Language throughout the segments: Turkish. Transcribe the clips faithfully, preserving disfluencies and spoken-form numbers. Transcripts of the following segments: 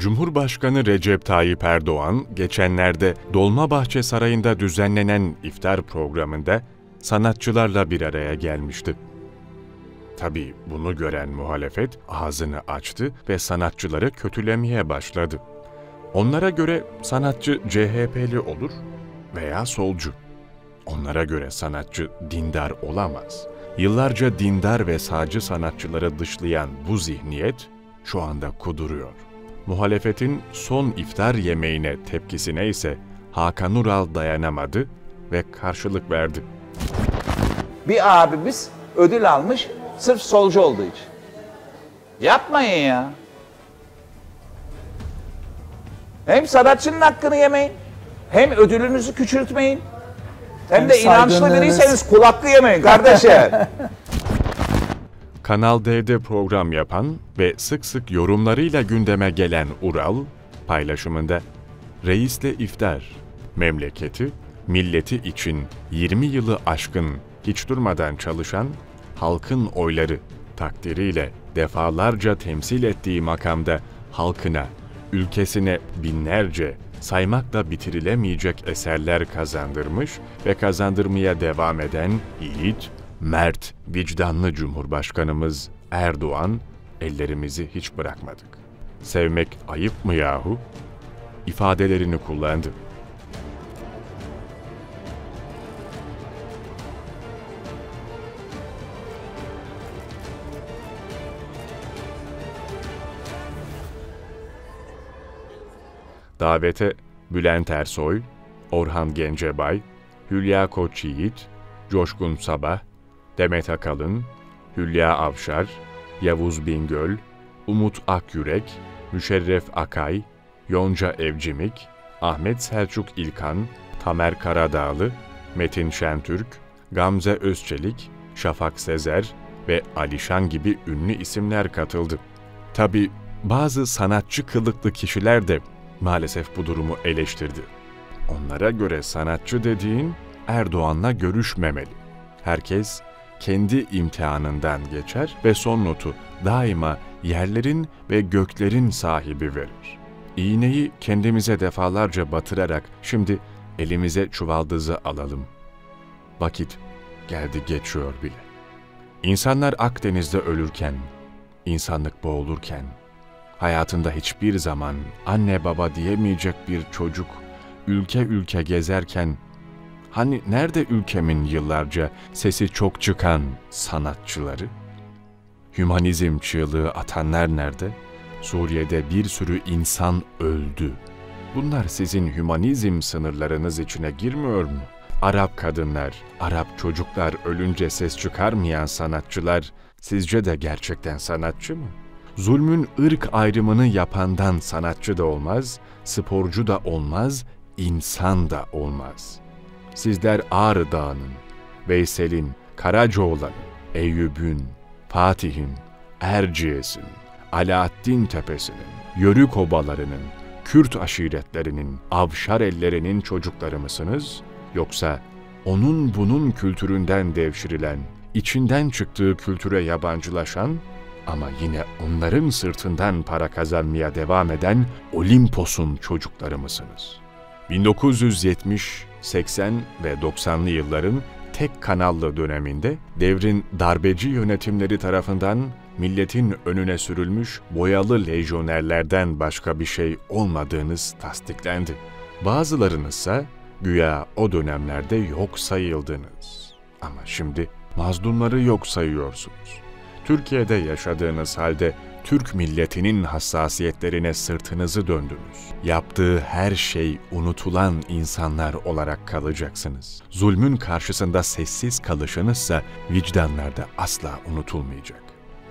Cumhurbaşkanı Recep Tayyip Erdoğan, geçenlerde Dolmabahçe Sarayı'nda düzenlenen iftar programında sanatçılarla bir araya gelmişti. Tabii bunu gören muhalefet ağzını açtı ve sanatçıları kötülemeye başladı. Onlara göre sanatçı C H P'li olur veya solcu. Onlara göre sanatçı dindar olamaz. Yıllarca dindar ve sağcı sanatçıları dışlayan bu zihniyet şu anda kuduruyor. Muhalefetin son iftar yemeğine tepkisine ise Hakan Ural dayanamadı ve karşılık verdi. Bir abimiz ödül almış sırf solcu olduğu için. Yapmayın ya. Hem sanatçının hakkını yemeyin, hem ödülünüzü küçültmeyin, hem, hem de inançlı biriyseniz kul hakkı yemeyin kardeşim. Kanal D'de program yapan ve sık sık yorumlarıyla gündeme gelen Ural, paylaşımında "Reis'le iftar, memleketi, milleti için yirmi yılı aşkın hiç durmadan çalışan, halkın oyları takdiriyle defalarca temsil ettiği makamda halkına, ülkesine binlerce saymakla bitirilemeyecek eserler kazandırmış ve kazandırmaya devam eden yiğit, mert, vicdanlı Cumhurbaşkanımız Erdoğan, ellerimizi hiç bırakmadık. Sevmek ayıp mı yahu?" ifadelerini kullandı. Davete Bülent Ersoy, Orhan Gencebay, Hülya Koçyiğit, Coşkun Sabah, Demet Akalın, Hülya Avşar, Yavuz Bingöl, Umut Akyürek, Müşerref Akay, Yonca Evcimik, Ahmet Selçuk İlkan, Tamer Karadağlı, Metin Şentürk, Gamze Özçelik, Şafak Sezer ve Alişan gibi ünlü isimler katıldı. Tabii bazı sanatçı kılıklı kişiler de maalesef bu durumu eleştirdi. Onlara göre sanatçı dediğin Erdoğan'la görüşmemeli. Herkes kendi imtihanından geçer ve son notu daima yerlerin ve göklerin sahibi verir. İğneyi kendimize defalarca batırarak şimdi elimize çuvaldızı alalım. Vakit geldi geçiyor bile. İnsanlar Akdeniz'de ölürken, insanlık boğulurken, hayatında hiçbir zaman anne baba diyemeyecek bir çocuk ülke ülke gezerken, hani nerede ülkemin yıllarca sesi çok çıkan sanatçıları? Hümanizm çığlığı atanlar nerede? Suriye'de bir sürü insan öldü. Bunlar sizin hümanizm sınırlarınız içine girmiyor mu? Arap kadınlar, Arap çocuklar ölünce ses çıkarmayan sanatçılar sizce de gerçekten sanatçı mı? Zulmün ırk ayrımını yapandan sanatçı da olmaz, sporcu da olmaz, insan da olmaz. Sizler Ağrı Dağı'nın, Veysel'in, Karacaoğlan'ın, Eyüp'ün, Fatih'in, Erciyes'in, Alaaddin Tepesi'nin, Yörük obalarının, Kürt aşiretlerinin, Avşar ellerinin çocukları mısınız? Yoksa onun bunun kültüründen devşirilen, içinden çıktığı kültüre yabancılaşan ama yine onların sırtından para kazanmaya devam eden Olimpos'un çocukları mısınız? bin dokuz yüz yetmiş, seksen ve doksanlı yılların tek kanallı döneminde devrin darbeci yönetimleri tarafından milletin önüne sürülmüş boyalı lejyonerlerden başka bir şey olmadığınız tasdiklendi. Bazılarınızsa güya o dönemlerde yok sayıldınız. Ama şimdi mazlumları yok sayıyorsunuz. Türkiye'de yaşadığınız halde Türk milletinin hassasiyetlerine sırtınızı döndünüz. Yaptığı her şey unutulan insanlar olarak kalacaksınız. Zulmün karşısında sessiz kalışınızsa vicdanlarda asla unutulmayacak.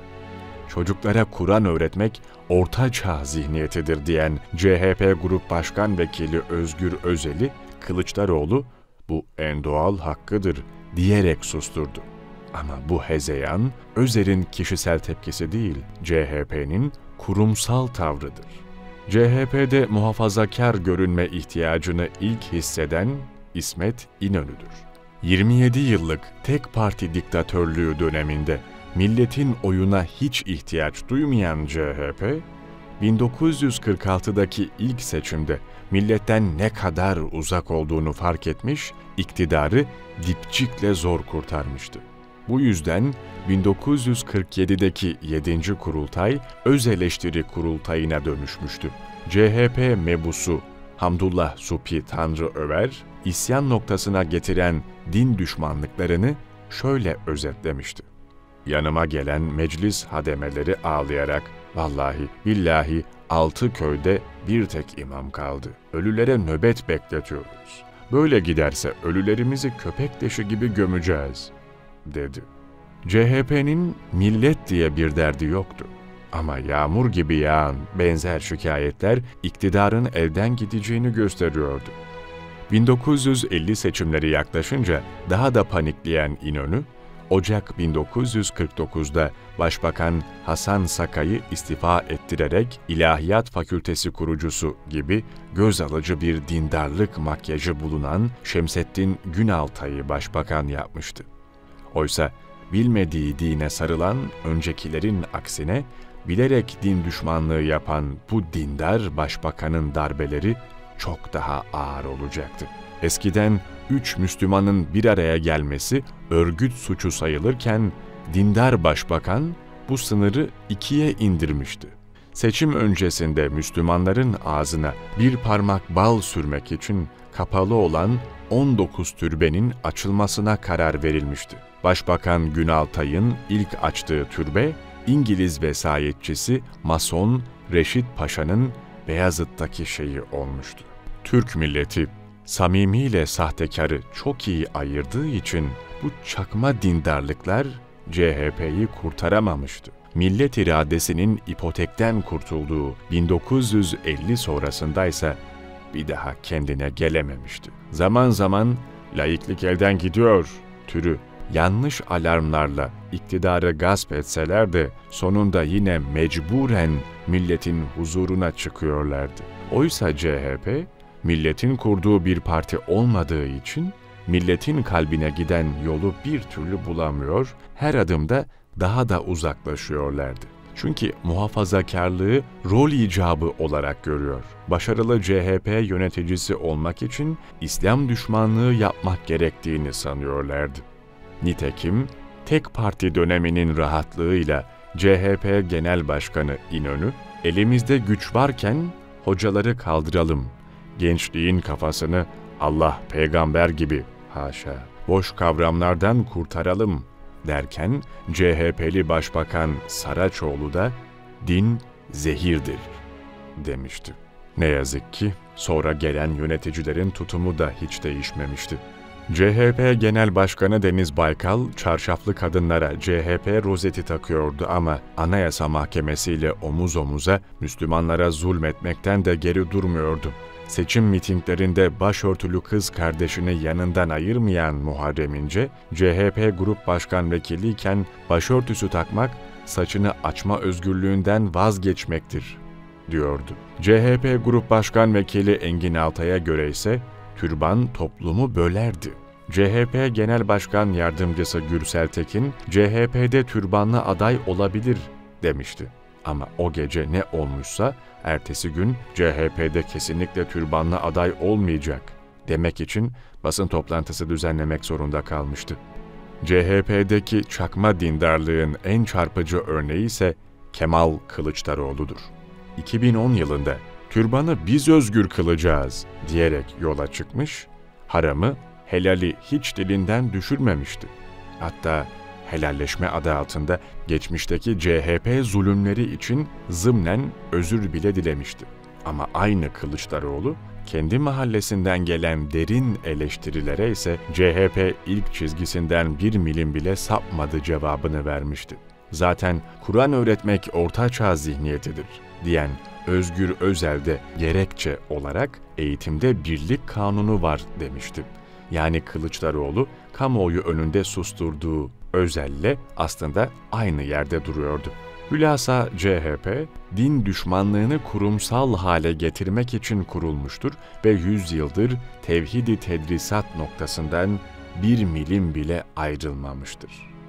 Çocuklara Kur'an öğretmek Orta Çağ zihniyetidir diyen C H P Grup Başkan Vekili Özgür Özel'i Kılıçdaroğlu bu en doğal hakkıdır diyerek susturdu. Ama bu hezeyan, Özer'in kişisel tepkisi değil, C H P'nin kurumsal tavrıdır. C H P'de muhafazakar görünme ihtiyacını ilk hisseden İsmet İnönü'dür. yirmi yedi yıllık tek parti diktatörlüğü döneminde milletin oyuna hiç ihtiyaç duymayan C H P, bin dokuz yüz kırk altıdaki ilk seçimde milletten ne kadar uzak olduğunu fark etmiş, iktidarı dipçikle zor kurtarmıştı. Bu yüzden bin dokuz yüz kırk yedideki yedinci kurultay öz eleştiri kurultayına dönüşmüştü. C H P mebusu Hamdullah Suphi Tanrıöver, isyan noktasına getiren din düşmanlıklarını şöyle özetlemişti. Yanıma gelen meclis hademeleri ağlayarak, vallahi billahi altı köyde bir tek imam kaldı. Ölülere nöbet bekletiyoruz. Böyle giderse ölülerimizi köpek leşi gibi gömeceğiz, dedi. C H P'nin millet diye bir derdi yoktu. Ama yağmur gibi yağan benzer şikayetler iktidarın elden gideceğini gösteriyordu. bin dokuz yüz elli seçimleri yaklaşınca daha da panikleyen İnönü, Ocak bin dokuz yüz kırk dokuzda Başbakan Hasan Sakay'ı istifa ettirerek İlahiyat Fakültesi kurucusu gibi göz alıcı bir dindarlık makyajı bulunan Şemsettin Günaltay'ı başbakan yapmıştı. Oysa bilmediği dine sarılan öncekilerin aksine bilerek din düşmanlığı yapan bu dindar başbakanın darbeleri çok daha ağır olacaktı. Eskiden üç Müslümanın bir araya gelmesi örgüt suçu sayılırken dindar başbakan bu sınırı ikiye indirmişti. Seçim öncesinde Müslümanların ağzına bir parmak bal sürmek için kapalı olan on dokuz türbenin açılmasına karar verilmişti. Başbakan Günaltay'ın ilk açtığı türbe, İngiliz vesayetçisi Mason Reşit Paşa'nın Beyazıt'taki şeyi olmuştu. Türk milleti, samimiyle sahtekarı çok iyi ayırdığı için bu çakma dindarlıklar C H P'yi kurtaramamıştı. Millet iradesinin ipotekten kurtulduğu bin dokuz yüz elli sonrasındaysa bir daha kendine gelememişti. Zaman zaman laiklik elden gidiyor türü yanlış alarmlarla iktidarı gasp etseler de sonunda yine mecburen milletin huzuruna çıkıyorlardı. Oysa C H P, milletin kurduğu bir parti olmadığı için milletin kalbine giden yolu bir türlü bulamıyor, her adımda daha da uzaklaşıyorlardı. Çünkü muhafazakarlığı rol icabı olarak görüyor. Başarılı C H P yöneticisi olmak için İslam düşmanlığı yapmak gerektiğini sanıyorlardı. Nitekim tek parti döneminin rahatlığıyla C H P Genel Başkanı İnönü, elimizde güç varken hocaları kaldıralım, gençliğin kafasını Allah, peygamber gibi, haşa, boş kavramlardan kurtaralım derken C H P'li Başbakan Saraçoğlu da din zehirdir demişti. Ne yazık ki sonra gelen yöneticilerin tutumu da hiç değişmemişti. C H P Genel Başkanı Deniz Baykal, çarşaflı kadınlara C H P rozeti takıyordu ama Anayasa Mahkemesi ile omuz omuza Müslümanlara zulmetmekten de geri durmuyordu. Seçim mitinglerinde başörtülü kız kardeşini yanından ayırmayan Muharrem İnce, C H P Grup Başkan Vekiliyken başörtüsü takmak, saçını açma özgürlüğünden vazgeçmektir, diyordu. C H P Grup Başkan Vekili Engin Altay'a göre ise türban toplumu bölerdi. C H P Genel Başkan Yardımcısı Gürsel Tekin, C H P'de türbanlı aday olabilir demişti. Ama o gece ne olmuşsa, ertesi gün C H P'de kesinlikle türbanlı aday olmayacak demek için basın toplantısı düzenlemek zorunda kalmıştı. C H P'deki çakma dindarlığın en çarpıcı örneği ise Kemal Kılıçdaroğlu'dur. iki bin on yılında türbanı biz özgür kılacağız diyerek yola çıkmış, haramı, helali hiç dilinden düşürmemişti. Hatta helalleşme adı altında geçmişteki C H P zulümleri için zımnen özür bile dilemişti. Ama aynı Kılıçdaroğlu, kendi mahallesinden gelen derin eleştirilere ise C H P ilk çizgisinden bir milim bile sapmadı cevabını vermişti. Zaten Kur'an öğretmek ortaçağ zihniyetidir diyen Özgür Özel de gerekçe olarak eğitimde birlik kanunu var demişti. Yani Kılıçdaroğlu, kamuoyu önünde susturduğu Özel'le aslında aynı yerde duruyordu. Hülasa C H P, din düşmanlığını kurumsal hale getirmek için kurulmuştur ve yüz yıldır tevhid-i tedrisat noktasından bir milim bile ayrılmamıştır.